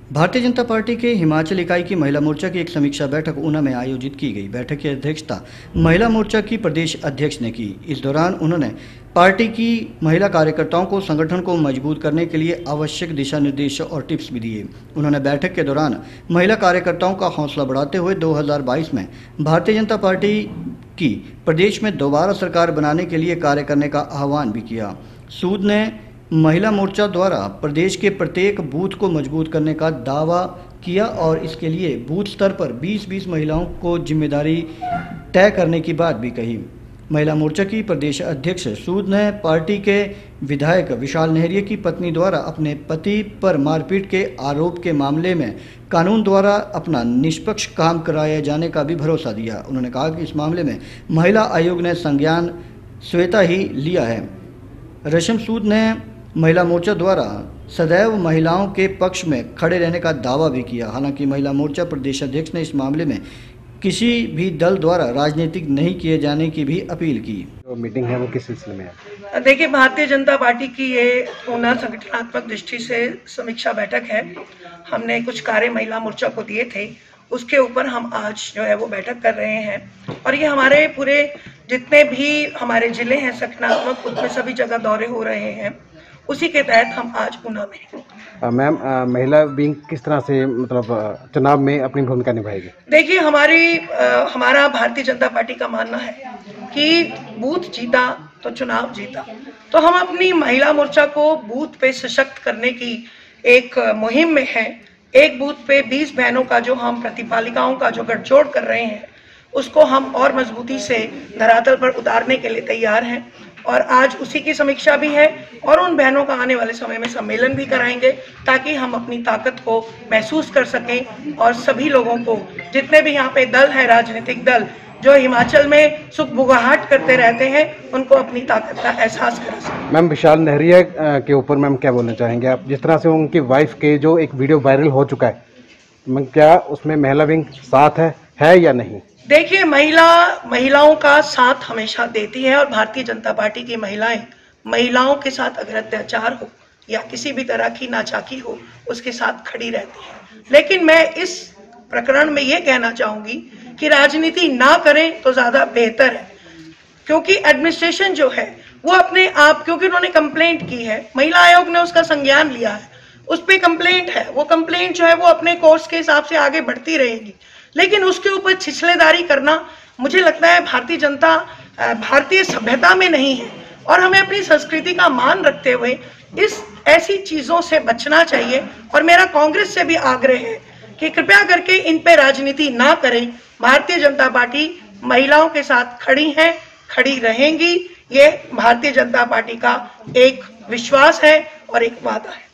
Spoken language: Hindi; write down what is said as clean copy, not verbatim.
भारतीय जनता पार्टी के हिमाचल इकाई की महिला मोर्चा की एक समीक्षा बैठक ऊना में आयोजित की गई। बैठक की अध्यक्षता महिला मोर्चा की प्रदेश अध्यक्ष ने की। इस दौरान उन्होंने पार्टी की महिला कार्यकर्ताओं को संगठन को मजबूत करने के लिए आवश्यक दिशा निर्देश और टिप्स भी दिए। उन्होंने बैठक के दौरान महिला कार्यकर्ताओं का हौसला बढ़ाते हुए 2022 में भारतीय जनता पार्टी की प्रदेश में दोबारा सरकार बनाने के लिए कार्य करने का आह्वान भी किया। सूद ने महिला मोर्चा द्वारा प्रदेश के प्रत्येक बूथ को मजबूत करने का दावा किया और इसके लिए बूथ स्तर पर 20-20 महिलाओं को जिम्मेदारी तय करने की बात भी कही। महिला मोर्चा की प्रदेश अध्यक्ष सूद ने पार्टी के विधायक विशाल नेहरिया की पत्नी द्वारा अपने पति पर मारपीट के आरोप के मामले में कानून द्वारा अपना निष्पक्ष काम कराया जाने का भी भरोसा दिया। उन्होंने कहा कि इस मामले में महिला आयोग ने संज्ञान स्वतः ही लिया है। रशम सूद ने महिला मोर्चा द्वारा सदैव महिलाओं के पक्ष में खड़े रहने का दावा भी किया। हालांकि महिला मोर्चा प्रदेश अध्यक्ष ने इस मामले में किसी भी दल द्वारा राजनीतिक नहीं किए जाने की भी अपील की। जो मीटिंग है वो किस सिलसिले में है? देखिए, भारतीय जनता पार्टी की ये ऊना संगठनात्मक दृष्टि से समीक्षा बैठक है। हमने कुछ कार्य महिला मोर्चा को दिए थे, उसके ऊपर हम आज जो है वो बैठक कर रहे हैं और ये हमारे पूरे जितने भी हमारे जिले हैं संगठनात्मक, उसमें सभी जगह दौरे हो रहे हैं। उसी के तहत हम आज ऊना में। मैम, महिला विंग किस तरह से मतलब चुनाव में अपनी भूमिका निभाएगी? देखिए, हमारा भारतीय जनता पार्टी का मानना है कि बूथ जीता तो चुनाव जीता। तो हम अपनी महिला मोर्चा को बूथ पे सशक्त करने की एक मुहिम में हैं। एक बूथ पे 20 बहनों का जो हम प्रतिपालिकाओं का जो गठजोड़ कर रहे हैं, उसको हम और मजबूती से धरातल पर उतारने के लिए तैयार हैं और आज उसी की समीक्षा भी है और उन बहनों का आने वाले समय में सम्मेलन भी कराएंगे ताकि हम अपनी ताकत को महसूस कर सकें और सभी लोगों को, जितने भी यहाँ पे दल है, राजनीतिक दल जो हिमाचल में सुखबुगाहट करते रहते हैं, उनको अपनी ताकत का एहसास करा सकें। मैम, विशाल नेहरिया के ऊपर मैम क्या बोलना चाहेंगे आप? जिस तरह से उनकी वाइफ के जो एक वीडियो वायरल हो चुका है, क्या उसमें महिला विंग साथ है या नहीं? देखिए, महिलाओं का साथ हमेशा देती है और भारतीय जनता पार्टी की महिलाओं के साथ अगर अत्याचार हो या किसी भी तरह की नाचाकी हो, उसके साथ खड़ी रहती है। लेकिन मैं इस प्रकरण में ये कहना चाहूंगी कि राजनीति ना करें तो ज्यादा बेहतर है, क्योंकि एडमिनिस्ट्रेशन जो है वो अपने आप, क्योंकि उन्होंने कंप्लेंट की है, महिला आयोग ने उसका संज्ञान लिया है, उस पर कंप्लेंट है, वो कंप्लेंट जो है वो अपने कोर्स के हिसाब से आगे बढ़ती रहेगी। लेकिन उसके ऊपर छिछलेदारी करना, मुझे लगता है भारतीय सभ्यता में नहीं है और हमें अपनी संस्कृति का मान रखते हुए इस ऐसी चीजों से बचना चाहिए। और मेरा कांग्रेस से भी आग्रह है कि कृपया करके इन पे राजनीति ना करें। भारतीय जनता पार्टी महिलाओं के साथ खड़ी है, खड़ी रहेंगी। ये भारतीय जनता पार्टी का एक विश्वास है और एक वादा है।